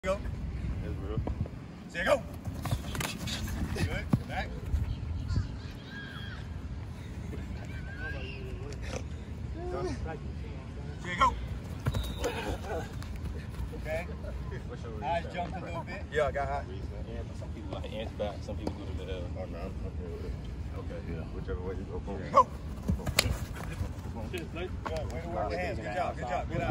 Go. That's real. Say go. Good. Go back. Say go. Okay. Eyes jumped a little bit. Yeah, I got hot. Some people like ants back, some people do the Oh, no, I'm okay with it. Okay, yeah. Whichever way you go. Go. Come on. Good. Way to work the hands. Good job. Good job. Good eye.